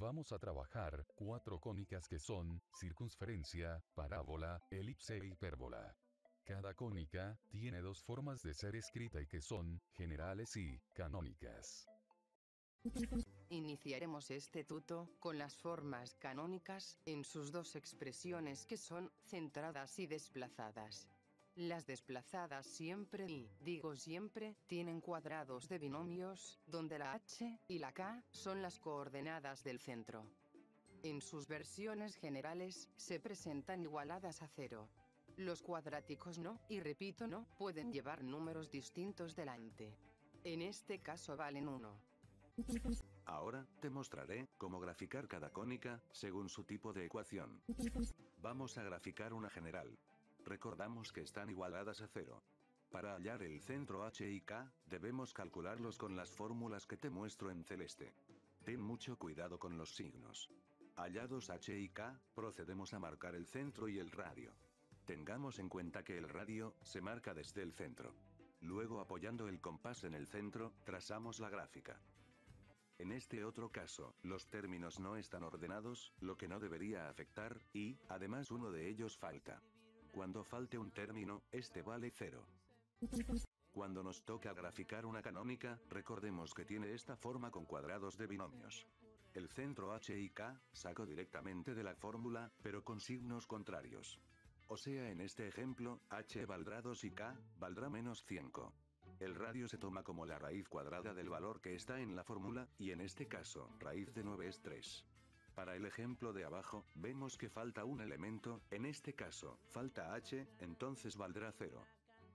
Vamos a trabajar 4 cónicas que son circunferencia, parábola, elipse e hipérbola. Cada cónica tiene 2 formas de ser escrita y que son generales y canónicas. Iniciaremos este tuto con las formas canónicas en sus 2 expresiones que son centradas y desplazadas. Las desplazadas siempre, y digo siempre, tienen cuadrados de binomios, donde la h y la k son las coordenadas del centro. En sus versiones generales, se presentan igualadas a 0. Los cuadráticos no, y repito no, pueden llevar números distintos delante. En este caso valen 1. Ahora, te mostraré cómo graficar cada cónica, según su tipo de ecuación. Vamos a graficar una general. Recordamos que están igualadas a 0. Para hallar el centro h y k, debemos calcularlos con las fórmulas que te muestro en celeste. Ten mucho cuidado con los signos. Hallados h y k, procedemos a marcar el centro y el radio. Tengamos en cuenta que el radio se marca desde el centro. Luego, apoyando el compás en el centro, trazamos la gráfica. En este otro caso, los términos no están ordenados, lo que no debería afectar, y, además, uno de ellos falta. Cuando falte un término, este vale 0. Cuando nos toca graficar una canónica, recordemos que tiene esta forma con cuadrados de binomios. El centro h y k, saco directamente de la fórmula, pero con signos contrarios. O sea, en este ejemplo, h valdrá 2 y k, valdrá menos 5. El radio se toma como la raíz cuadrada del valor que está en la fórmula, y en este caso, raíz de 9 es 3. Para el ejemplo de abajo, vemos que falta un elemento, en este caso, falta h, entonces valdrá 0.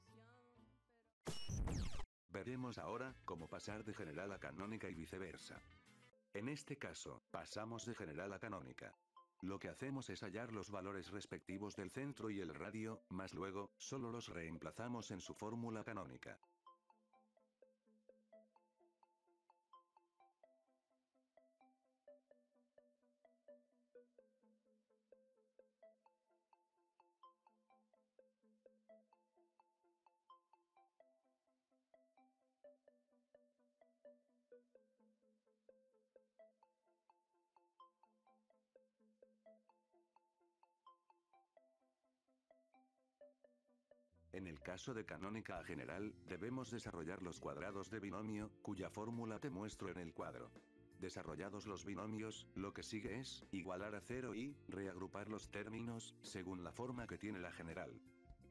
Veremos ahora cómo pasar de general a canónica y viceversa. En este caso, pasamos de general a canónica. Lo que hacemos es hallar los valores respectivos del centro y el radio, más luego, solo los reemplazamos en su fórmula canónica. En el caso de canónica a general, debemos desarrollar los cuadrados de binomio, cuya fórmula te muestro en el cuadro. Desarrollados los binomios, lo que sigue es igualar a 0 y reagrupar los términos, según la forma que tiene la general.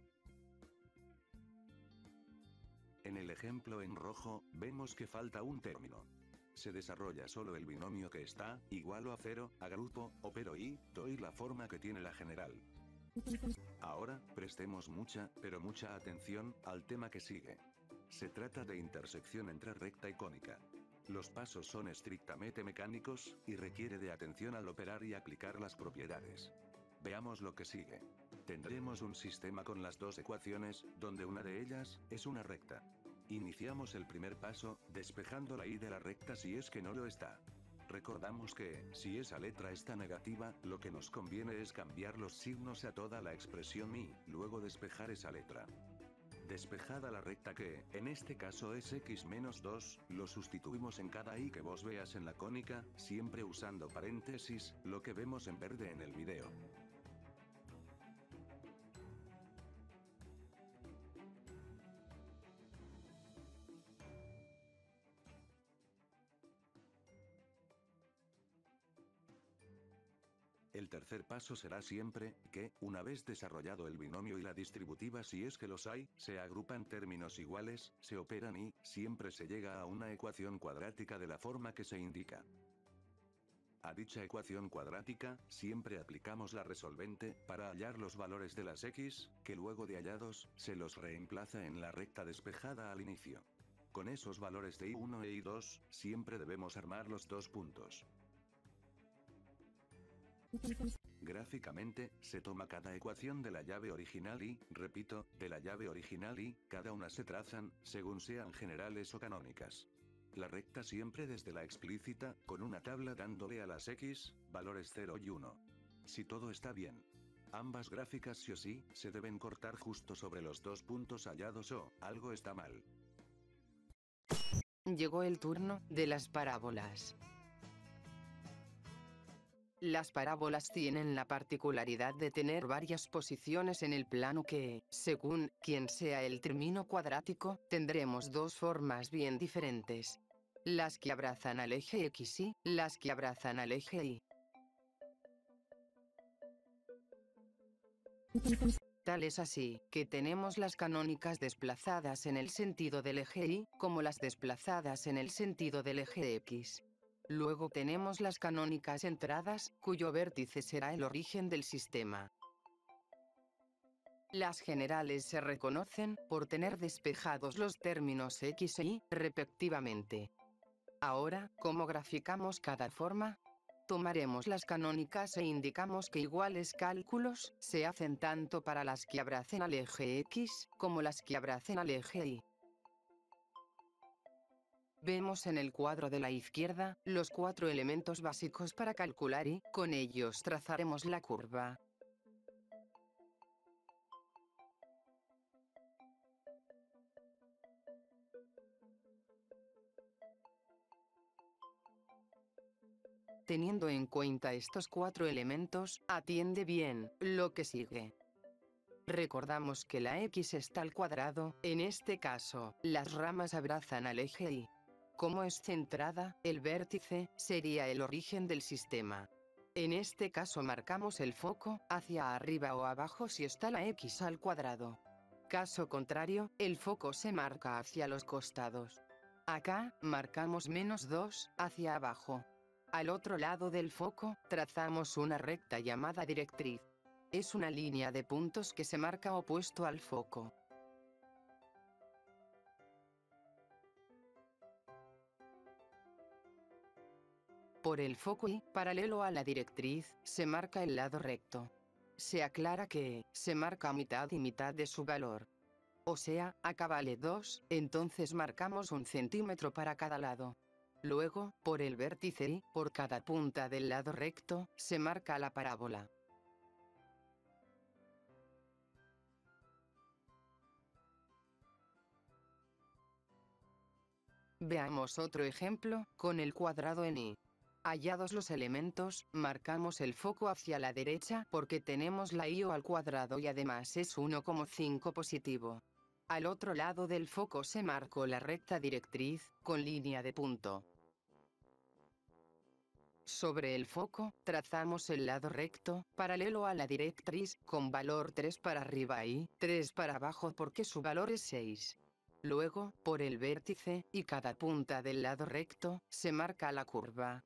En el ejemplo en rojo, vemos que falta un término. Se desarrolla solo el binomio que está, igual a 0, agrupo, opero y doy la forma que tiene la general. Ahora, prestemos mucha, pero mucha atención, al tema que sigue. Se trata de intersección entre recta y cónica. Los pasos son estrictamente mecánicos, y requiere de atención al operar y aplicar las propiedades. Veamos lo que sigue. Tendremos un sistema con las 2 ecuaciones, donde una de ellas es una recta. Iniciamos el primer paso, despejando la y de la recta si es que no lo está. Recordamos que, si esa letra está negativa, lo que nos conviene es cambiar los signos a toda la expresión y, luego despejar esa letra. Despejada la recta que, en este caso es x menos 2, lo sustituimos en cada y que vos veas en la cónica, siempre usando paréntesis, lo que vemos en verde en el video. El tercer paso será siempre, que, una vez desarrollado el binomio y la distributiva si es que los hay, se agrupan términos iguales, se operan y, siempre se llega a una ecuación cuadrática de la forma que se indica. A dicha ecuación cuadrática, siempre aplicamos la resolvente, para hallar los valores de las x, que luego de hallados, se los reemplaza en la recta despejada al inicio. Con esos valores de y1 e y2, siempre debemos armar los 2 puntos. Gráficamente, se toma cada ecuación de la llave original y, repito, de la llave original y, cada una se trazan, según sean generales o canónicas. La recta siempre desde la explícita, con una tabla dándole a las x, valores 0 y 1. Si todo está bien. Ambas gráficas sí o sí, se deben cortar justo sobre los 2 puntos hallados o, algo está mal. Llegó el turno de las parábolas. Las parábolas tienen la particularidad de tener varias posiciones en el plano que, según quien sea el término cuadrático, tendremos dos formas bien diferentes. Las que abrazan al eje X y las que abrazan al eje Y. Tal es así, que tenemos las canónicas desplazadas en el sentido del eje Y, como las desplazadas en el sentido del eje X. Luego tenemos las canónicas centradas, cuyo vértice será el origen del sistema. Las generales se reconocen por tener despejados los términos X e Y, respectivamente. Ahora, ¿cómo graficamos cada forma? Tomaremos las canónicas e indicamos que iguales cálculos se hacen tanto para las que abracen al eje X, como las que abracen al eje Y. Vemos en el cuadro de la izquierda, los 4 elementos básicos para calcular y, con ellos trazaremos la curva. Teniendo en cuenta estos 4 elementos, atiende bien lo que sigue. Recordamos que la X está al cuadrado, en este caso, las ramas abrazan al eje Y. Como es centrada, el vértice sería el origen del sistema. En este caso marcamos el foco hacia arriba o abajo si está la X al cuadrado. Caso contrario, el foco se marca hacia los costados. Acá, marcamos -2 hacia abajo. Al otro lado del foco, trazamos una recta llamada directriz. Es una línea de puntos que se marca opuesto al foco. Por el foco y, paralelo a la directriz, se marca el lado recto. Se aclara que, se marca mitad y mitad de su valor. O sea, acá vale 2, entonces marcamos 1 centímetro para cada lado. Luego, por el vértice y, por cada punta del lado recto, se marca la parábola. Veamos otro ejemplo, con el cuadrado en Y. Hallados los elementos, marcamos el foco hacia la derecha porque tenemos la Y al cuadrado y además es 1,5 positivo. Al otro lado del foco se marcó la recta directriz, con línea de punto. Sobre el foco, trazamos el lado recto, paralelo a la directriz, con valor 3 para arriba y 3 para abajo porque su valor es 6. Luego, por el vértice, y cada punta del lado recto, se marca la curva.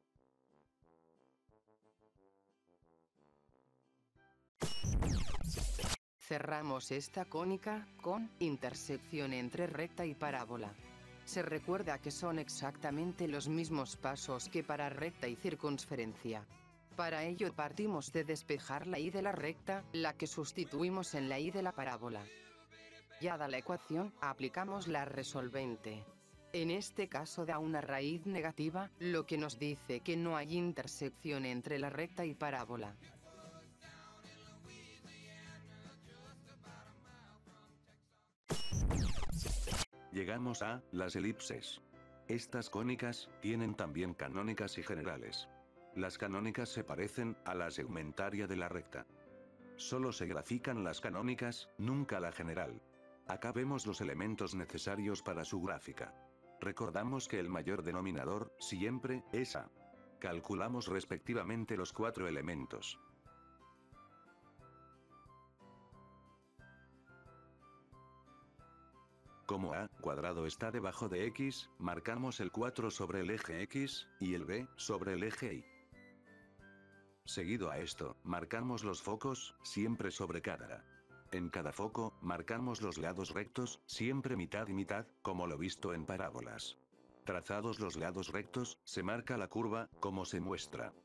Cerramos esta cónica, con intersección entre recta y parábola. Se recuerda que son exactamente los mismos pasos que para recta y circunferencia. Para ello partimos de despejar la y de la recta, la que sustituimos en la y de la parábola. Dada la ecuación, aplicamos la resolvente. En este caso da una raíz negativa, lo que nos dice que no hay intersección entre la recta y parábola. Llegamos a las elipses. Estas cónicas tienen también canónicas y generales. Las canónicas se parecen a la segmentaria de la recta. Solo se grafican las canónicas, nunca la general. Acá vemos los elementos necesarios para su gráfica. Recordamos que el mayor denominador, siempre, es A. Calculamos respectivamente los 4 elementos. Como A cuadrado está debajo de X, marcamos el 4 sobre el eje X, y el B sobre el eje Y. Seguido a esto, marcamos los focos, siempre sobre cada. En cada foco, marcamos los lados rectos, siempre mitad y mitad, como lo visto en parábolas. Trazados los lados rectos, se marca la curva, como se muestra.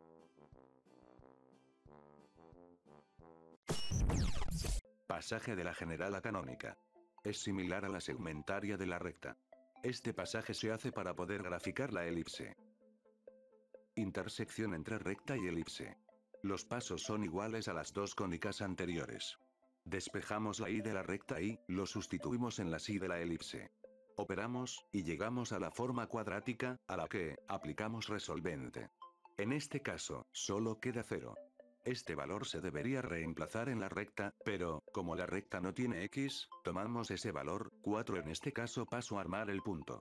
Pasaje de la general a canónica. Es similar a la segmentaria de la recta. Este pasaje se hace para poder graficar la elipse. Intersección entre recta y elipse. Los pasos son iguales a las dos cónicas anteriores. Despejamos la y de la recta y lo sustituimos en la y de la elipse. Operamos, y llegamos a la forma cuadrática, a la que aplicamos resolvente. En este caso, solo queda 0. Este valor se debería reemplazar en la recta, pero, como la recta no tiene x, tomamos ese valor, 4. En este caso paso a armar el punto.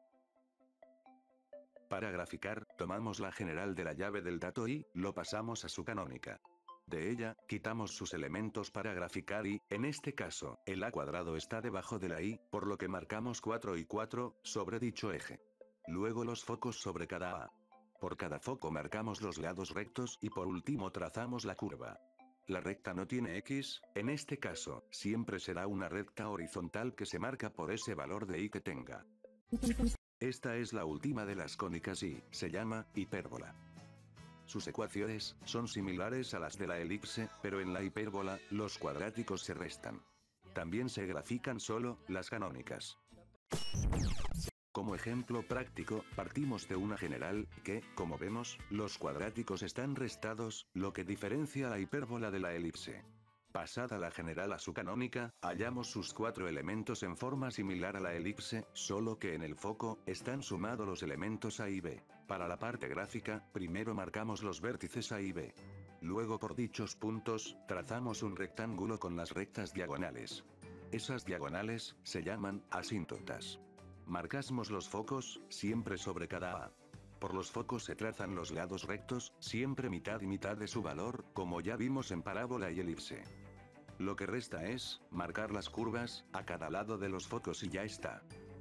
Para graficar, tomamos la general de la llave del dato y, lo pasamos a su canónica. De ella, quitamos sus elementos para graficar y, en este caso, el a cuadrado está debajo de la i, por lo que marcamos 4 y 4, sobre dicho eje. Luego los focos sobre cada a. Por cada foco marcamos los lados rectos y por último trazamos la curva. La recta no tiene x, en este caso, siempre será una recta horizontal que se marca por ese valor de i que tenga. Esta es la última de las cónicas y se llama hipérbola. Sus ecuaciones son similares a las de la elipse, pero en la hipérbola, los cuadráticos se restan. También se grafican solo las canónicas. Como ejemplo práctico, partimos de una general, que, como vemos, los cuadráticos están restados, lo que diferencia la hipérbola de la elipse. Pasada la general a su canónica, hallamos sus 4 elementos en forma similar a la elipse, solo que en el foco, están sumados los elementos a y b. Para la parte gráfica, primero marcamos los vértices a y b. Luego por dichos puntos, trazamos un rectángulo con las rectas diagonales. Esas diagonales, se llaman asíntotas. Marcamos los focos, siempre sobre cada a. Por los focos se trazan los lados rectos, siempre mitad y mitad de su valor, como ya vimos en parábola y elipse. Lo que resta es, marcar las curvas, a cada lado de los focos y ya está.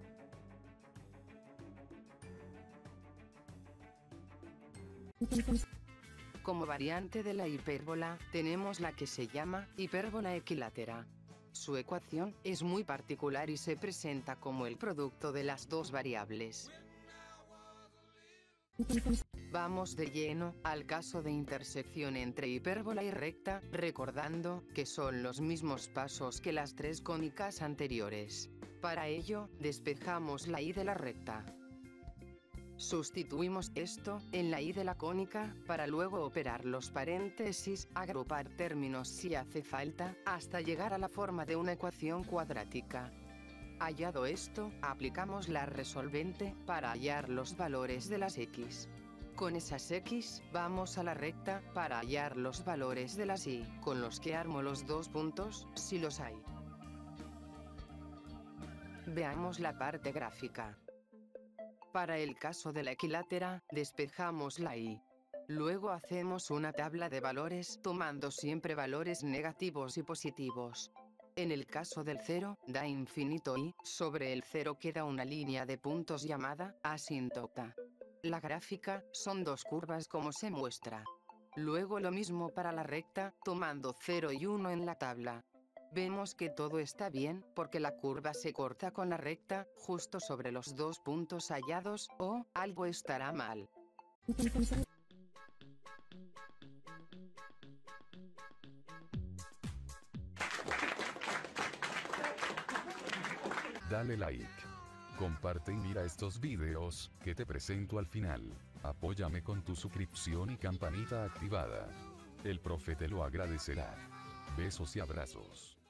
Como variante de la hipérbola, tenemos la que se llama hipérbola equilátera. Su ecuación es muy particular y se presenta como el producto de las dos variables. Vamos de lleno al caso de intersección entre hipérbola y recta, recordando que son los mismos pasos que las 3 cónicas anteriores. Para ello, despejamos la y de la recta. Sustituimos esto en la y de la cónica, para luego operar los paréntesis, agrupar términos si hace falta, hasta llegar a la forma de una ecuación cuadrática. Hallado esto, aplicamos la resolvente para hallar los valores de las x. Con esas x, vamos a la recta para hallar los valores de las y, con los que armo los dos puntos, si los hay. Veamos la parte gráfica. Para el caso de la equilátera, despejamos la y. Luego hacemos una tabla de valores tomando siempre valores negativos y positivos. En el caso del 0, da infinito y, sobre el 0 queda una línea de puntos llamada asíntota. La gráfica, son dos curvas como se muestra. Luego lo mismo para la recta, tomando 0 y 1 en la tabla. Vemos que todo está bien, porque la curva se corta con la recta, justo sobre los dos puntos hallados, o, algo estará mal. Dale like. Comparte y mira estos videos, que te presento al final. Apóyame con tu suscripción y campanita activada. El profe te lo agradecerá. Besos y abrazos.